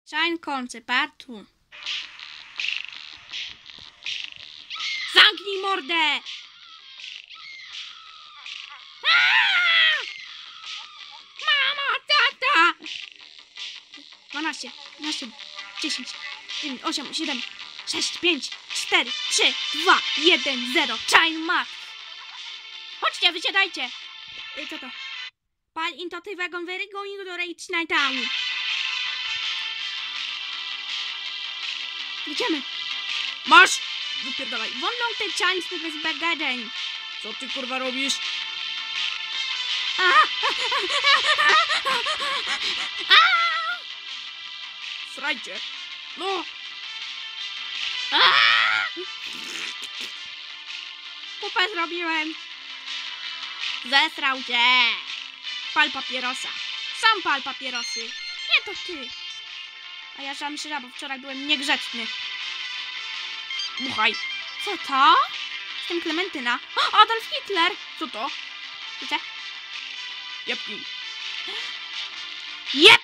Shine konceptu. Zamknij mordę! Mama, tata! 12, 11, 10, 9, 8, 7, 6, 5, 4, 3, 2, 1, 0. Shine mat! Chodźcie, wysiadajcie! Co to? Pal into the wagon, we're going to reach night town. Idziemy. Masz! Wypierdalaj. Wolną te chańsy bez bagażeń. Co ty kurwa robisz? Srajcie. No. Kupę zrobiłem. Zesrał cię. Pal papierosa. Sam pal papierosy. Nie to ty. A ja żam się, bo wczoraj byłem niegrzeczny. Muchaj. Co to? Jestem Klementyna. O, Adolf Hitler. Co to? Wiecie? Jepnij. Jep!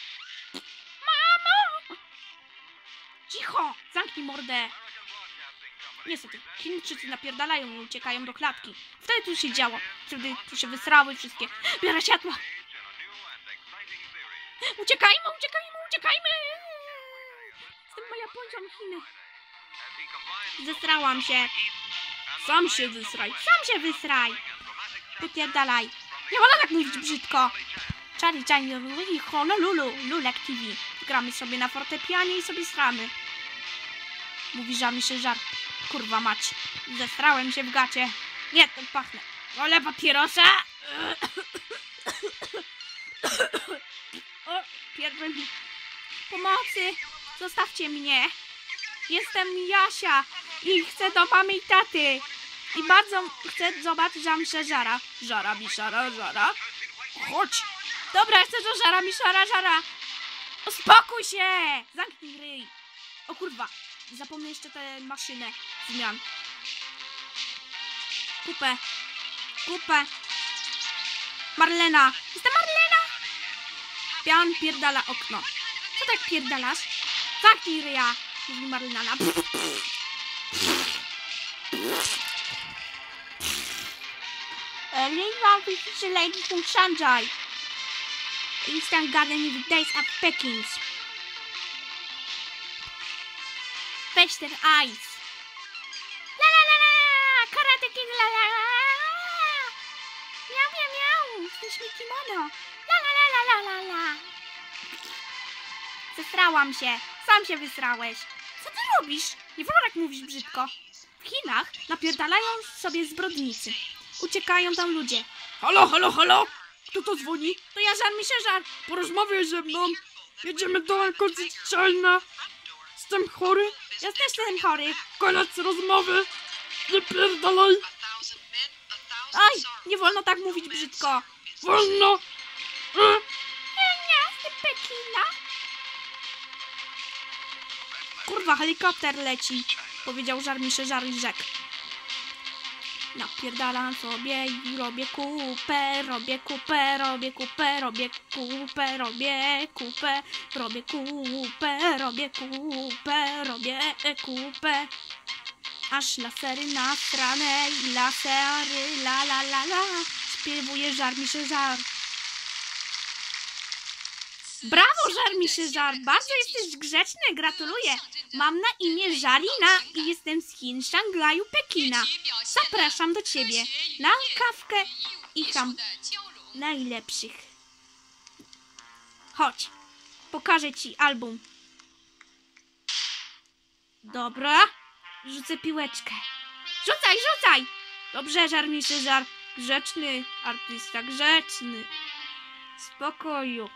Mamo! Cicho! Zamknij mordę. Niestety, Chińczycy napierdalają i uciekają do klatki. Wtedy tu się działo. Wtedy tu się wysrały wszystkie. Biorę światła. Uciekajmy, uciekajmy, uciekajmy! Jestem moja poziom Chiny. Zesrałam się. Sam się wysraj. Sam się wysraj. Wypierdalaj. Nie wolno tak mówić brzydko. Charlie, i Honolulu. Lulek TV. Gramy sobie na fortepianie i sobie sramy. Mówi, że mi się żart. Kurwa mać. Zesrałem się w gacie. Nie, to pachnę. Wolę papierosa. O, pierdolę. Pomocy. Zostawcie mnie. Jestem Jasia i chcę do mamy i taty. I bardzo chcę zobaczyć Żara żara. Żara mi szara żara. Chodź. Dobra, chcę do żara mi szara żara. Uspokój się. Zamknij ryj. O kurwa. Zapomnę jeszcze tę maszynę zmian. Kupę. Kupę. Marlena. Jestem Marlena. Pian pierdala okno. Co tak pierdalasz? Zamknij ryja. Mówi Marlena. Liwa wypisze Lady from Shanghai. Eastern Garden with Days of Pekins. Fetch their eyes. La la la la. Karate Kid la la la. Miau miau miau. Jesteśmy kimono. La la la la la la la. Zesrałam się. Sam się wysrałeś. Co ty robisz? Nie wolno tak mówić brzydko. W Chinach napierdalają sobie zbrodnicy. Uciekają tam ludzie. Halo, halo, halo? Kto to dzwoni? To ja, Żar mi się żar. Porozmawiaj ze mną. Jedziemy do China. Jestem chory. Ja też jestem chory. Koniec rozmowy. Nie pierdalaj. Aj, nie wolno tak mówić brzydko. Wolno. Nie, z Pekina. Kurwa, helikopter leci. Powiedział Żar mi się żar i rzekł. Napierdalam sobie i robię kupę, robię kupę, robię kupę, robię kupę, robię kupę, robię kupę, robię kupę, robię kupę. Aż lasery nasrane i lasery la la la la. Śpiewuje Żar mi się żar. Brawo, Żar mi się żar. Bardzo jesteś grzeczny, gratuluję. Mam na imię Żarina i jestem z Chin, Szanghaju, Pekina. Zapraszam do ciebie na kawkę i najlepszych. Chodź, pokażę ci album. Dobra, rzucę piłeczkę. Rzucaj, rzucaj! Dobrze, Żar mi się żar. Grzeczny artysta, grzeczny. Spokoju.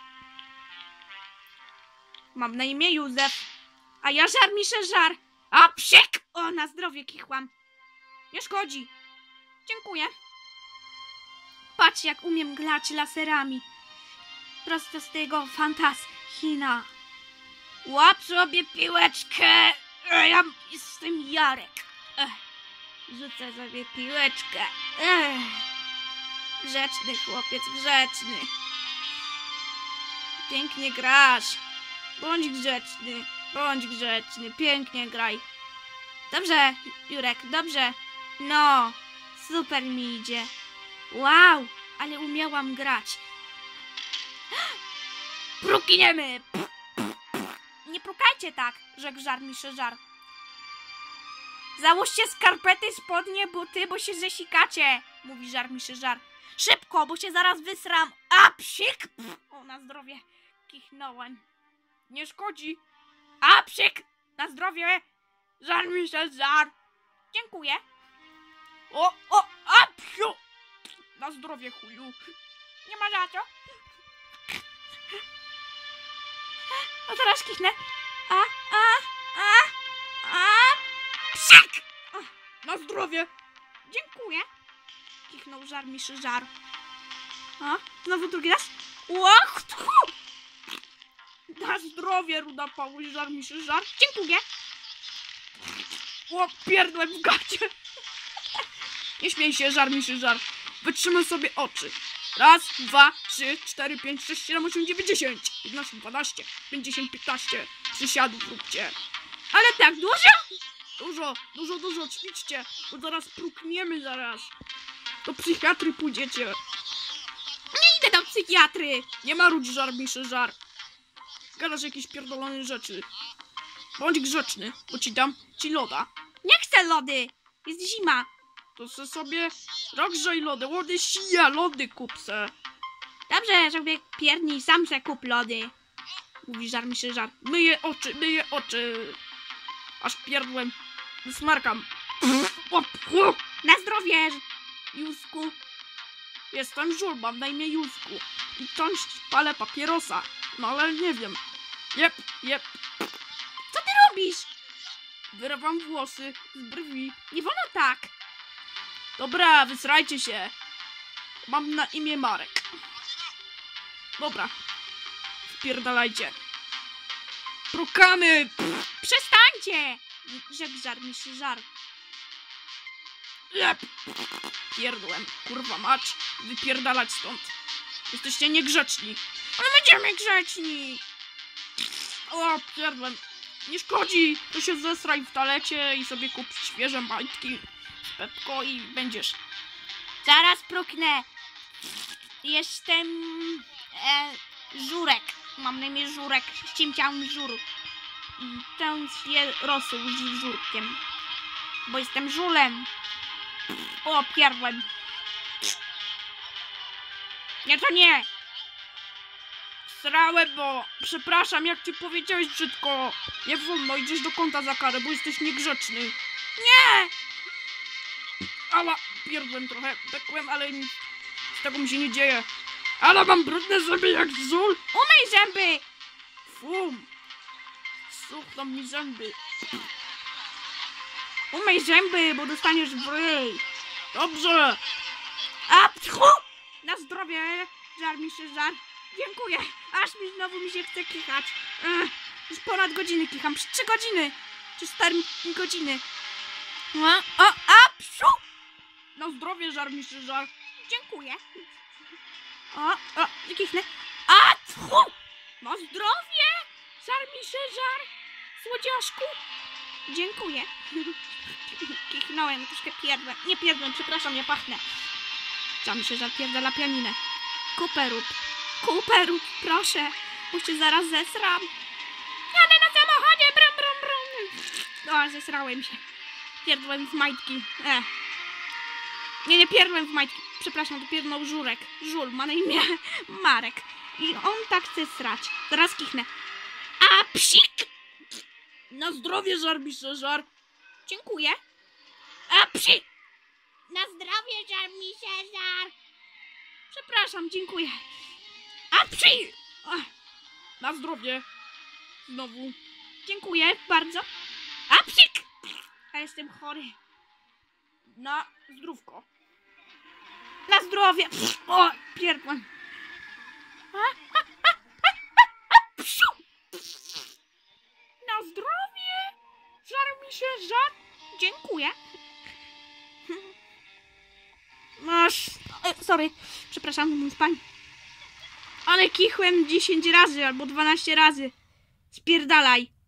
Mam na imię Józef. A ja Żar mi się żar. A psiek! O, na zdrowie kichłam. Nie szkodzi. Dziękuję. Patrz, jak umiem grać laserami. Prosto z tego China. Łap sobie piłeczkę. Ja jestem Jarek. Rzucę sobie piłeczkę. Grzeczny chłopiec, grzeczny. Pięknie grasz. Bądź grzeczny, pięknie graj. Dobrze, Jurek, dobrze. No, super mi idzie. Wow, ale umiałam grać. Prukniemy! Nie prukajcie tak, rzekł Żarmiszy Żar. Załóżcie skarpety, spodnie, buty, bo się zesikacie, mówi Żarmiszy Żar. Szybko, bo się zaraz wysram. A, psik! O, na zdrowie. Kichnąłem. Nie szkodzi. A, psik! Na zdrowie. Żarmiszy Żar. Dziękuję. A, psiu! Na zdrowie, chuju. Nie ma za co. A teraz kichnę. Psik! Na zdrowie. Dziękuję. Kichnął Żarmiszy Żar. A, znowu drugi raz. Łach, tchu! Na zdrowie, ruda pałuś, Żarmiszy Żar. Dziękuję. O, pierdłem w gacie. Nie śmiej się, Żarmiszy Żar. Wytrzymaj sobie oczy. Raz, 2, 3, 4, 5, 6, 7, 8, 9, 10, 11, 12, 50, 15. Przysiadów róbcie. Ale tak dużo? Dużo, ćwiczcie, bo zaraz prukniemy zaraz. Do psychiatry pójdziecie. Nie idę do psychiatry. Nie marudź, Żarmiszy Żar. Gadasz jakieś pierdolone rzeczy. Bądź grzeczny, bo ci dam loda. Nie chcę lody. Jest zima. To sobie rozgrzej lody. Lody sija, lody kup se. Dobrze, sobie pierdnij, sam se kup lody. Mówi Żarmiszy Żar. Myję oczy. Aż pierdłem. Smarkam. Na zdrowie, Józku. Jestem żul, mam na imię Józku. I wciąż palę papierosa. No ale nie wiem. Jep. Co ty robisz? Wyrywam włosy z brwi. Nie wolno tak. Dobra, wysrajcie się. Mam na imię Marek. Dobra. Wpierdalajcie. Prukamy. Przestańcie! Rzekł Żarmiszy Żar. Jep. Pierdłem. Kurwa mać. Wypierdalać stąd. Jesteście niegrzeczni. Ale będziemy grzeczni. O, pierdłem. Nie szkodzi. To się zesraj w toalecie i sobie kup świeże majtki z Pepko i będziesz. Zaraz pruknę. Jestem... Żurek. Mam na imię Żurek. Ściemciałem żur. I ten je rosół z żurkiem. Bo jestem żulem. O, pierdłem. Nie, to nie. Srałem, bo... Przepraszam, jak ty powiedziałeś brzydko. Nie wolno, idziesz do kąta za karę, bo jesteś niegrzeczny. Nie! Ała, pierdłem trochę. Bekłem, ale nic z tego mi się nie dzieje. Ale mam brudne zęby jak żul. Umyj zęby! Fum. Suchną mi zęby. Umyj zęby, bo dostaniesz w ryj. Dobrze. A, pchu! Na zdrowie, Żarmiszy Żar. Dziękuję. Aż znowu mi się chce kichać. Już ponad godziny kicham. 3 godziny. Czy 4 godziny. Psiu! Na zdrowie, Żarmiszy Żar. Dziękuję. Kichnę. A, tchu! Na zdrowie, Żarmiszy Żar. Słodziaszku. Dziękuję. Kichnąłem, troszkę pierdłem. Nie pierdłem, przepraszam, nie pachnę. Żarmiszy Żar pierdala pianinę. Kupę rób, proszę. Bo się zaraz zesram. Jadę na samochodzie, brum. Zesrałem się. Pierdłem w majtki. Nie pierdłem w majtki. Przepraszam, to pierdnął Żurek. Żul, ma na imię Marek. I on tak chce srać. Zaraz kichnę. A, psik! Na zdrowie, Żarmiszy Żar. Dziękuję. A, psik! Na zdrowie, Żarmiszy Żar. Przepraszam, dziękuję. A, psik! Na zdrowie. Znowu. Dziękuję bardzo. A, psik! Ja jestem chory. Na zdrówko. Na zdrowie. O, pierdłem. Na zdrowie. Żarmiszy Żar. Dziękuję. Masz... Sorry. Przepraszam, mój pań. Ale kichłem 10 razy albo 12 razy. Spierdalaj.